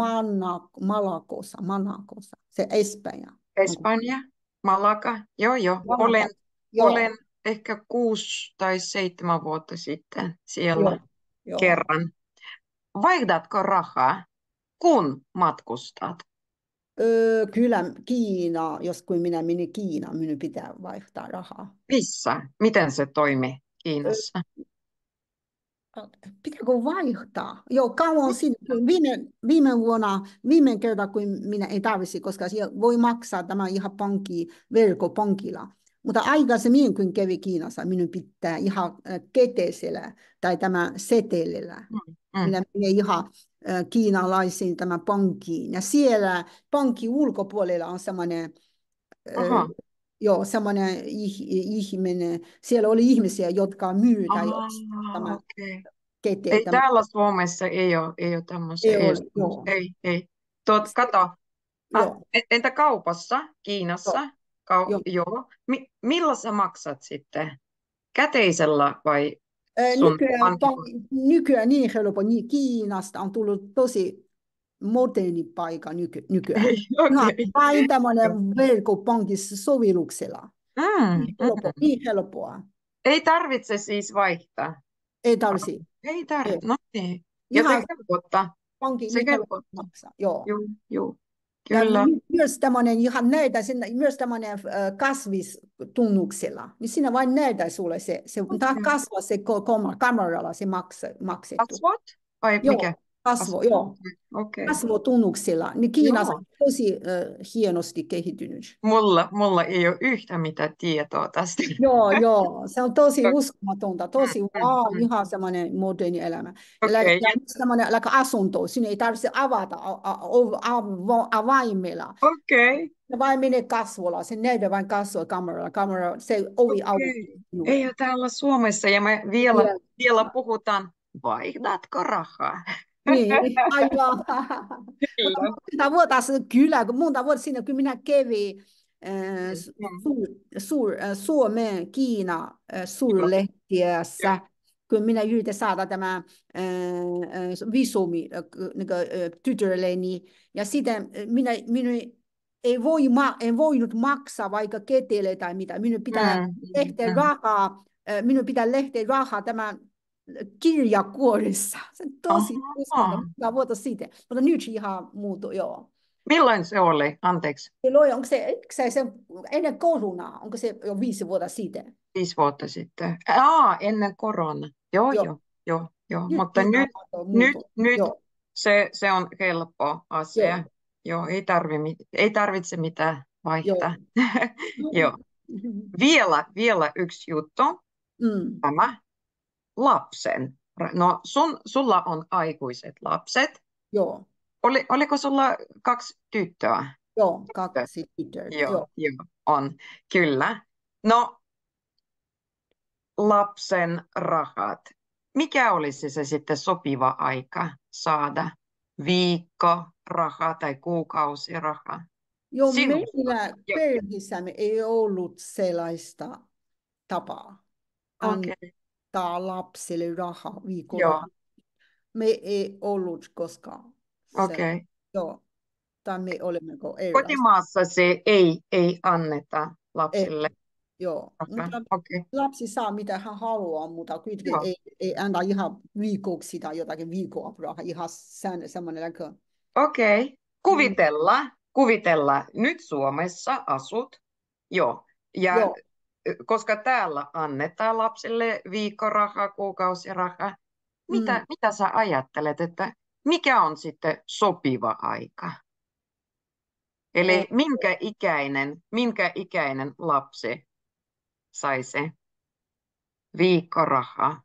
Malakossa, se Espanja. Onko Espanja, Malaga, joo. Malaga? Olen Joo, ehkä 6 tai 7 vuotta sitten joo, siellä joo. kerran. Vaihdatko rahaa, kun matkustat? Kyllä Kiina, jos kun minä menen Kiinaan, minun pitää vaihtaa rahaa. Missä? Miten se toimi Ö, Kiinassa? Pitääkö vaihtaa? Joo, kauan sitten. Viime vuonna, viime kerta, kun minä ei tarvitsi, koska siellä voi maksaa tämä ihan verkkopankilla. Mutta aikaisemmin, kun kävi Kiinassa, minun pitää ihan käteisellä tai tämä setelillä. Mm, mm. Minä menen ihan kiinalaisiin tämän pankkiin. Ja siellä pankin ulkopuolella on semmoinen, Aha. joo, semmoinen ihminen. Siellä oli ihmisiä, jotka myy tai ostaa Ah, tämä okei. kete. Ei Tämä täällä Suomessa ei ole tämmöisiä ei ole, edes. joo. Ei. Kato, Joo, entä kaupassa, joo, Kiinassa? joo. Joo. Millä sä maksat sitten? Käteisellä vai sun Nykyään, pankkikortilla? nykyään niin helppo, niin Kiinasta on tullut tosi moderni paikka nykyään. Ihan Okei. vain tämmöinen verkkopankissa sovelluksella. Mm, mm. Niin helppoa. Ei tarvitse siis vaihtaa. Ei tarvitse. Ei Ei. tarvitse, no niin. Ja se Ihan helpottaa. pankki Se niin helppo helpottaa. maksaa. Joo. Joo, Ja kyllä. myös tämmöinen ihan näytä, myös tämmöinen kasvistunnuksella. Niin siinä vain näytä sulle se tämä Okei. kasva se kameralla se maksettu. Kasvot? Vai mikä? Joo, kasvo, joo. Okei. Kasvotunnuksilla. Niin Kiinassa Joo. on tosi hienosti kehittynyt. Mulla ei ole yhtä mitään tietoa tästä. Joo, se on tosi uskomatonta, tosi ihan Mm. semmoinen moderni elämä. Okei. Ja semmoinen asunto, sinne ei tarvitse avata avaimella. Okei. Se vain menee kasvolla, se näyttää vain kasvoa kameralla, se ovi auki Okei. Ei sinulle. ole täällä Suomessa ja me vielä puhutaan, vaihdatko rahaa? Niin, aivan. Mutta Kyllä. monta vuotta kyllä, kun monta vuotta siinä, kun minä kävin Mm. Suomen Kiina Joo. suurlehtiössä, kun minä yritin saada tämä visumi tytölleni, ja sitten minä en voinut maksaa vaikka ketelle tai mitä, Mm. minun pitää lähteä rahaa tämän kirjakuoressa. Se on tosi uskomaton, Aha. monta vuotta sitten, mutta nyt ihan muutu, joo. Milloin se oli? Anteeksi, Onko se ennen koronaa, onko se jo 5 vuotta sitten? 5 vuotta sitten. Ennen korona. Joo, Joo, joo, joo. nyt Mutta ihan nyt joo, se on helppo joo, asia. Joo, ei tarvitse mitään joo. vaihtaa. Joo. Vielä yksi juttu. Mm, Tämä lapsen. No, sulla on aikuiset lapset. joo, Oliko sulla 2 tyttöä? joo, 2 tyttöä, joo. Joo, on. Kyllä. No, lapsen rahat. Mikä olisi se sitten sopiva aika saada? Viikko rahaa tai kuukausirahaa? Joo, Sinusta. meillä Joo. perheessämme ei ollut sellaista tapaa Okei. antaa lapselle rahaa, Joo. viikkorahaa. Me ei ollut koskaan sellaista. Okei. Joo, tai me olemmeko erilaisia. Kotimaassa se ei anneta Ei, lapsille joo, rahaa. mutta Okei. lapsi saa mitä hän haluaa, mutta kuitenkin Joo. ei antaa ihan viikoksi tai jotakin viikkoapurahaa, ihan semmoinen näkö. Okei. Mm, Kuvitella. Nyt Suomessa asut. Joo. Ja joo, koska täällä annetaan lapsille viikkorahaa, kuukausirahaa, mm, mitä sä ajattelet, että mikä on sitten sopiva aika? Eli minkä ikäinen lapsi saisi viikkorahaa?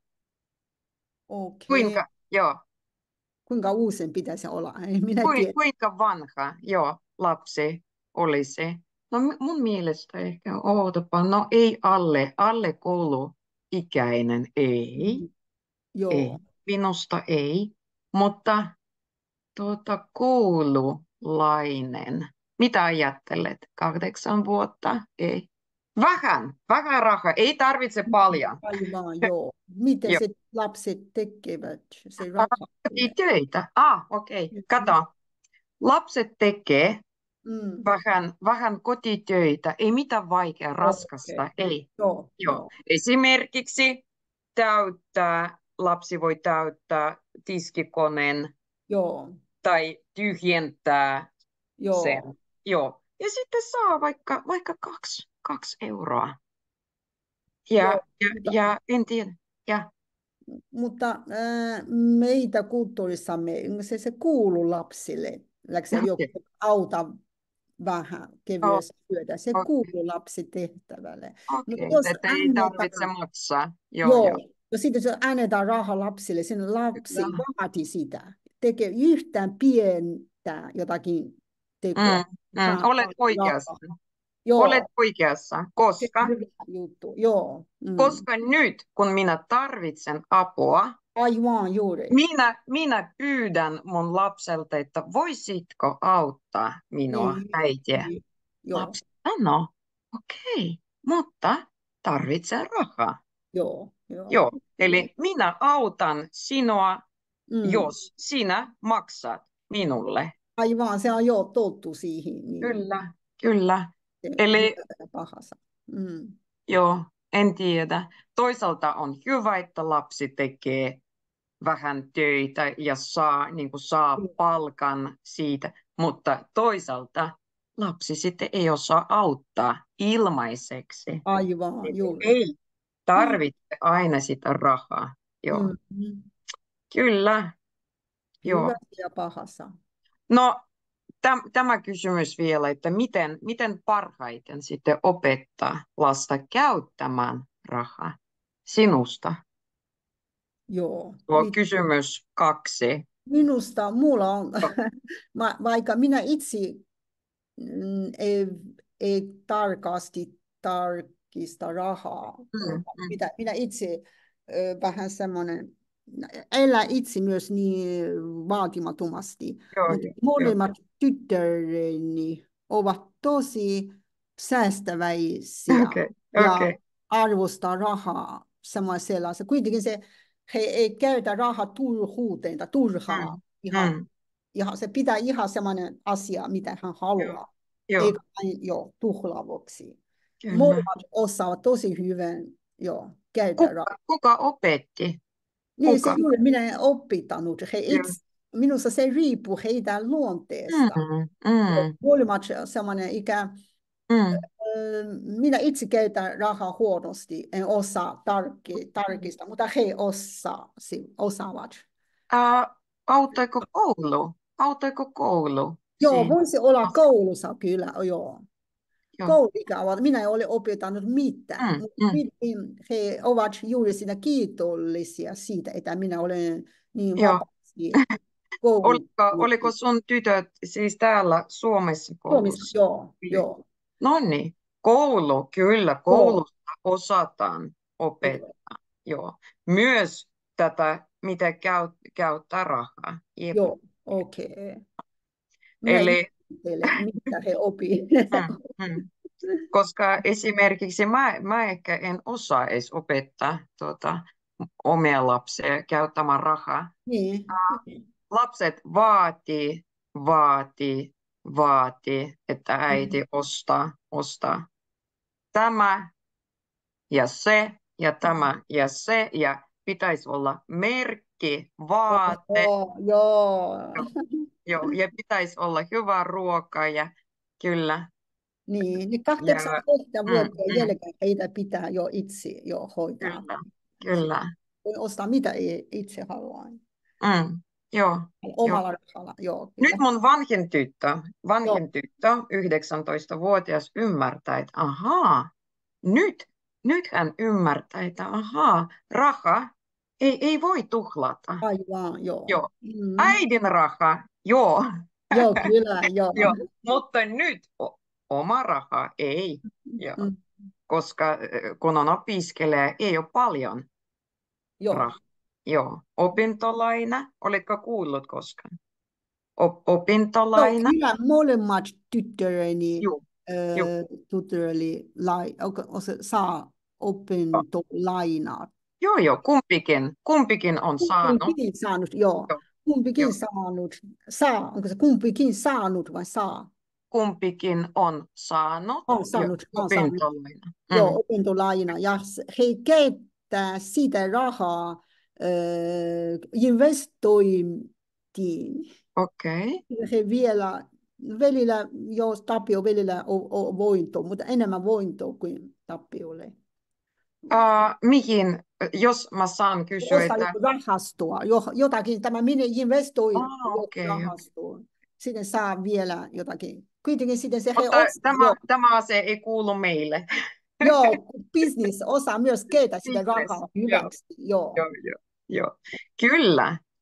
okei. Kuinka, joo, Kuinka usein pitäisi olla? Ei minä tiedä. kuinka vanha, joo, lapsi olisi? No mun mielestä ehkä, ootapa, no ei alle kouluikäinen, ei, Mm, ei, joo. minusta ei, mutta koululainen. Mitä ajattelet? 8 vuotta? Ei. Vähän rahaa. Ei tarvitse paljon. Aivan, joo. Miten Joo. se lapset tekevät se raha? Töitä. Okei. Mm, Kato. Lapset tekee mm, vähän kotitöitä. Ei mitään vaikea, okei. raskasta. Ei. Joo, Joo. joo, Esimerkiksi lapsi voi täyttää tiskikoneen joo, tai tyhjentää sen. joo. Joo. Ja sitten saa vaikka 2 euroa. Joo, Ja en tiedä. Ja, mutta meitä kulttuurissamme se kuuluu lapsille. Läksä joku okei. auta vähän Oh, kevyessä työtä. Se okei. kuuluu lapsitehtävälle. Mutta Okei. jos Että ei tarvitse annetaan, maksaa. Joo. joo, jos sitten jos annetaan rahaa lapsille, sen lapsi Kyllä. vaati sitä. tekee yhtään pientä jotakin tekoa. Saa Olet oikeassa. rahaa. Olet Joo, oikeassa, se on hyvä juttu. Joo. koska nyt, kun minä tarvitsen apua, Aivan juuri. minä pyydän mun lapselta, että voisitko auttaa minua, Niin, äitiä. niin. Joo, Lapsi sanoo, okei, mutta tarvitsen rahaa. joo, joo. Joo, eli minä autan sinua, Mm. jos sinä maksat minulle. Aivan, se on jo tottu siihen. Niin. Kyllä, kyllä. Se Eli hyvä ja pahassa. Mm. joo, en tiedä. Toisaalta on hyvä, että lapsi tekee vähän töitä ja saa palkan siitä, mutta toisaalta lapsi sitten ei osaa auttaa ilmaiseksi. Aivan, Eli juuri. ei tarvitse aina sitä rahaa. Joo, Mm. kyllä. Joo. Hyvässä ja pahassa. No, tämä kysymys vielä, että miten parhaiten sitten opettaa lasta käyttämään rahaa sinusta? Joo. Tuo kysymys 2. Minusta mulla on, vaikka minä itse ei tarkasti tarkista rahaa, minä itse vähän semmoinen, elää itse myös niin vaatimattomasti, Joo, mutta joo, molemmat tyttäreni ovat tosi säästäväisiä okei, ja okei. arvostaa rahaa samoin sellaisen. Kuitenkin he ei käytä rahaa turhuuteen tai turhaa. Mm. Ihan, se pitää ihan sellainen asia, mitä hän Joo, haluaa, joo, eikä vain jo tuhlaavaksi. kyllä. Molemmat osaavat tosi hyvin jo käyttää rahaa. Kuka opetti? Niin se Kuka? juuri minä en opettanut. Joo. Minusta se riippuu heidän luonteesta. Molemmat sellainen minä itse käytän rahaa huonosti, en osaa tarkistaa, mutta he osaavat. Auttaiko koulu? Auttaiko koulu Joo, siinä? voisi olla koulussa kyllä, joo. Joo. Kouluikä ovat, minä en ole opettanut mitään, mutta Mm. he ovat juuri siinä kiitollisia siitä, että minä olen niin Joo. vapaasti koulussa. Oliko sun tytöt siis täällä Suomessa Suomessa, koulussa? joo. No niin, koulu, kyllä, Joo, koulussa osataan opettaa. Joo. Myös tätä, mitä käyttää rahaa. Jep. joo, okei. Minä Eli ihmettelen, mitä he opivat. mm. Koska esimerkiksi mä ehkä en osaa edes opettaa omia lapsia käyttämään rahaa. Niin, Lapset vaatii, että äiti ostaa tämä ja se ja tämä ja se ja pitäisi olla merkki, vaate, joo. joo, ja pitäisi olla hyvä ruoka ja kyllä. Niin, niin Ja, 18 vuotta mm, jälkeen heitä pitää jo itse jo hoitaa. kyllä, kyllä. Voi ostaa mitä itse haluaa. Mm, joo, joo. Omalla rahalla, joo, Nyt kyllä. mun Joo, vanhin tyttö, 19-vuotias, ymmärtää, että ahaa, nyt hän ymmärtää, että ahaa, raha ei voi tuhlata. aivan, joo. Joo, äidin raha, joo, Joo, kyllä, joo. joo, mutta nyt oma raha ei, joo, Mm, koska kun on opiskelija, ei ole paljon joo. rahaa. Joo, opintolaina, oletko kuullut koskaan? Joo, Opintolaina, kyllä molemmat tyttäreni joo, joo. saa opintolainaa. Joo, kumpikin on saanut. Kumpikin saanut, joo. Joo, joo. Kumpikin saanut, onko se kumpikin saanut vai saa? Kumpikin on saanut On jo saanut, opintolaina. joo, opintolaina. Ja he käyttää sitä rahaa investointiin. Okei. He vielä välillä jo tappio, välillä voitto, mutta enemmän voittoa kuin tappiolle. Mihin, jos mä saan kysyä, Ostaa että... joku rahastoa, jotakin, tämä minne investoi Okei. rahastoon. Sitten saa vielä jotakin. Kuitenkin sitten se he Mutta ostaa, joo, tämä asia ei kuulu meille. joo, business osaa myös käyttää sitä Business. rahaa Joo, hyväksi, joo. joo, joo, joo. Kyllä.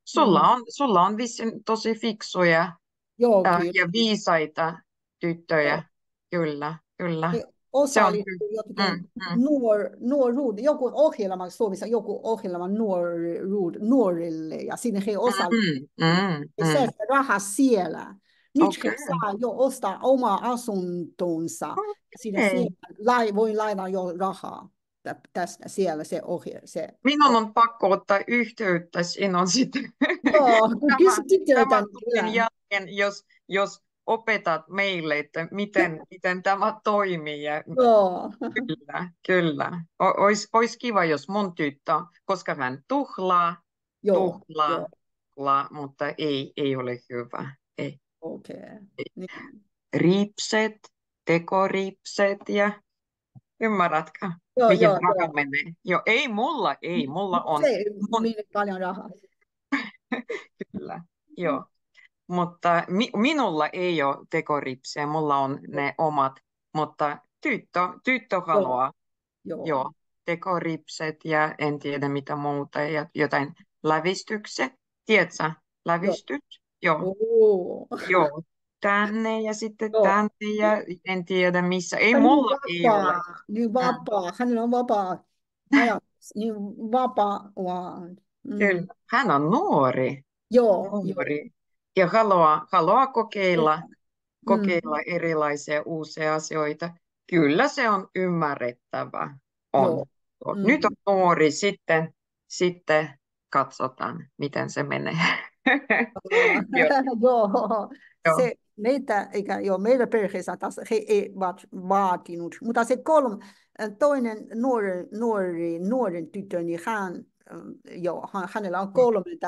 Sulla on vissiin tosi fiksuja Joo, kyllä. ja viisaita Joo. tyttöjä. Kyllä, kyllä. Niin Se on hyvä. osallistuu jotenkin nuoruud, joku ohjelma Suomessa, joku ohjelma nuorille, ja sinne he osallistuvat. He säästävät rahaa siellä. Nyt he Okei. saa jo ostaa omaa asuntonsa. Siinä Okei. voi lainaa jo rahaa tästä siellä se ohje. Minun on pakko ottaa yhteyttä sinun sitten Joo, kun kysy tytöltä, tämän niin tunnin kyllä. jälkeen, jos opetat meille, että miten tämä toimii. Ja Joo, kyllä, kyllä. Ois kiva, jos mun tyttö, koska hän tuhlaa, joo, tuhlaa, joo, tuhlaa, mutta ei ole hyvä. Ei. okei. Niin. Riipset, tekoriipset ja ymmärrätkö, Joo, mihin joo, raha joo. menee? Jo, ei, mulla on, Se mun, menee paljon rahaa. kyllä, joo. Mutta minulla ei ole tekoripsiä, mulla on ne omat, mutta tyttö Joo, haluaa, joo. joo, tekoripset ja en tiedä mitä muuta, ja jotain lävistykset, tiedätkö, Joo. lävistyt, joo, Oo. joo, tänne ja sitten Joo. tänne ja en tiedä missä, ei Niin mulla ei ole. vapaa, niin Mm. vapaa. Hänellä on vapaa ajatus, niin vapaa vaan. Kyllä, hän on nuori, Joo, joo. nuori ja haluaa kokeilla, Mm. kokeilla erilaisia uusia asioita. Kyllä se on ymmärrettävä. On. Joo. Nyt on Mm. nuori, sitten katsotaan, miten se menee. Joo, Joo, joo. se meitä, eikä joo, meillä perheessä taas he eivät vaatinut, mutta se toinen nuoren tyttö, niin hänellä on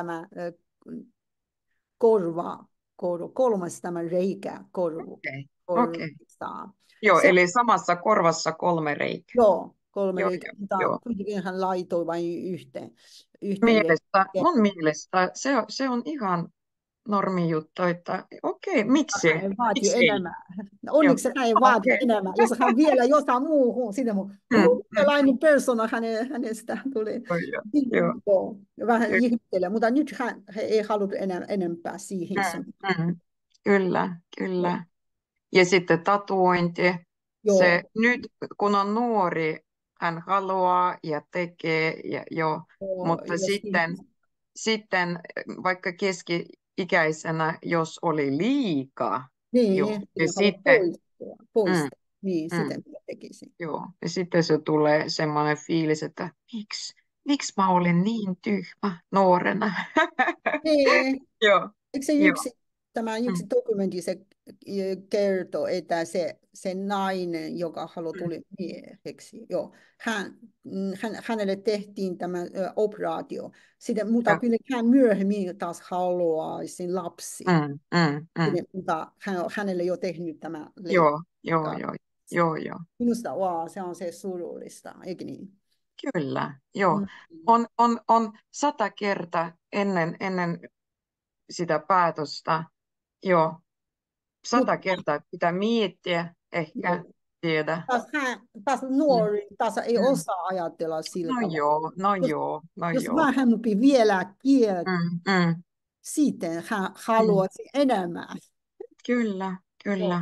korva, kolmas tämä reikä Okei, okei. korvissa. Joo, Se eli samassa korvassa 3 reikää. joo, kolme Joo, reikää, joo, mutta joo. kuitenkin hän laitoi vain yhteen Mun mielestä se on ihan normijuttu, että okei, hän vaatii miksi ei? enemmän. Joo, Onneksi hän ei vaadi okei. enemmän. Jos hän vielä jostain muuhun, sinne Mm. minkälainen persona hänestä tulee. Joo, joo, joo, Joo, vähän ky- ihmettelee, mutta nyt he ei halua enempää siihen. mm. Kyllä, Joo, kyllä. Ja sitten tatuointi. Se joo, nyt, kun on nuori, hän haluaa ja tekee, ja joo, joo, mutta jos sitten vaikka keski-ikäisenä, jos oli liikaa, joo, niin, ja sitten haluaa sitten, mm, poistaa. Niin, mm, sitten mitä tekisin. joo, ja sitten se tulee semmoinen fiilis, että miksi mä olin niin tyhmä nuorena? Niin, Joo, eikö se joo, tämä mm, yksi dokumentti, se kertoo, että se nainen, joka haluaa tulla mieheksi, joo, hänelle tehtiin tämä operaatio, sitten, mutta joo, kyllä hän myöhemmin taas haluaisi lapsi, mm, mm, mm. sitten, mutta hänelle jo tehnyt tämä Joo, joo, leikkaus. joo, joo, joo. Minusta se on se surullista, eikö niin? Kyllä, joo. Mm. On 100 kertaa ennen sitä päätöstä, joo. 100 Mutta kertaa pitää miettiä, ehkä, joo, tiedä. taas Mm, nuori, taas ei mm. osaa ajatella sillä No tavalla. joo, no Jos, joo, no jos joo. vanhempi vielä kieltä, Mm, mm, sitten hän mm. haluaisi enemmän. Kyllä, Joo, kyllä.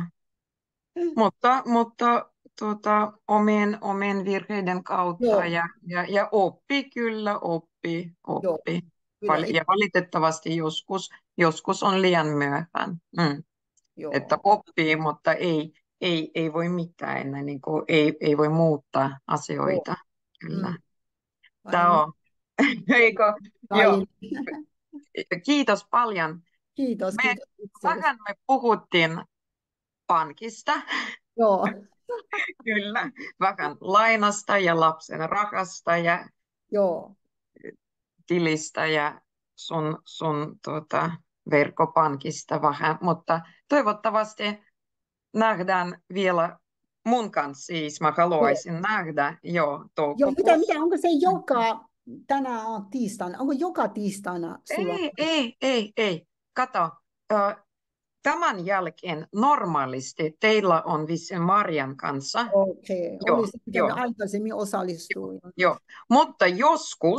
Mutta omien virheiden kautta joo, ja oppi kyllä, joo, oppi. kyllä, Ja valitettavasti joskus on liian myöhään. Mm. Että joo. oppii, mutta ei voi mitään enää, niin kuin, ei voi muuttaa Joo. asioita. Kyllä. Mm. Tämä Vain on. Eikö? Joo. vain. Kiitos paljon. Kiitos, Me, kiitos itsestäsi. vähän me puhuttiin pankista, Joo, kyllä. Vähän lainasta ja lapsen rahasta ja joo, tilistä ja sun verkkopankista vähän, mutta toivottavasti nähdään vielä mun kanssa, siis mä joo. haluaisin nähdä jo Joo, toukokuussa. onko se tänään on tiistaina, onko joka tiistaina sulla? Ei. Kato, ö, tämän jälkeen normaalisti teillä on vissiin Marian kanssa. Okei, Joo, olisi pitänyt joo, aikaisemmin osallistua. joo. Mutta joskus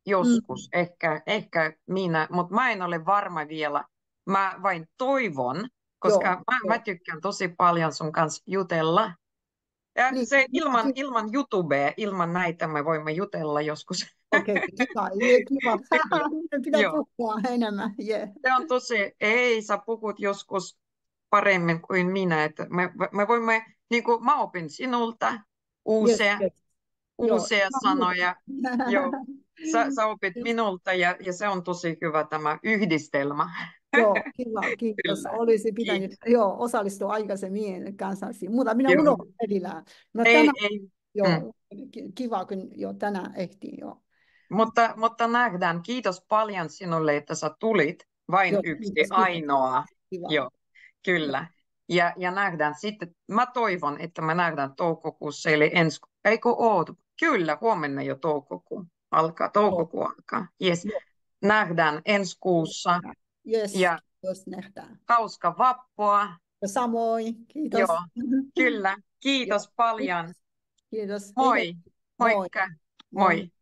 joskus, ehkä minä, mutta mä en ole varma vielä. Mä vain toivon, koska Joo, mä joo. tykkään tosi paljon sun kanssa jutella. Ja Niin, se minäkin. ilman YouTubea, ilman näitä me voimme jutella joskus. Okei, kiva, je, kiva. Kyllä. Meidän pitää Joo. puhua enemmän. Je. Se on tosi, ei sä puhut joskus paremmin kuin minä, että me voimme, niin kuin mä opin sinulta Yes, uusia, yes. Joo, uusia ihan muuta. sanoja, joo, sä opit minulta ja se on tosi hyvä tämä yhdistelmä. Joo, kiva, kiitos. Kyllä, Olisi pitänyt kiitos. osallistua aikaisemmin kanssasi, mutta minä Joo, unohdin edellä. No ei, tänään, ei. Mm. joo, kiva, kun jo tänään ehtiin, joo. Mutta nähdään. Kiitos paljon sinulle, että sä tulit. Vain Joo, yksi, kiitos, kiitos. ainoa. Kiva. Joo, kyllä. Ja nähdään sitten. Mä toivon, että me nähdään toukokuussa, eli eikö oot? Kyllä, huomenna jo Joo, toukokuu alkaa. Yes. joo. Nähdään ensi kuussa Yes, ja kiitos, nähdään. hauska vappua. Ja samoin, kiitos. Joo, kyllä. Joo, Kiitos paljon. kiitos. Kiitos. Hei hei. Moi. Moi. Moikka. Moi. Moi.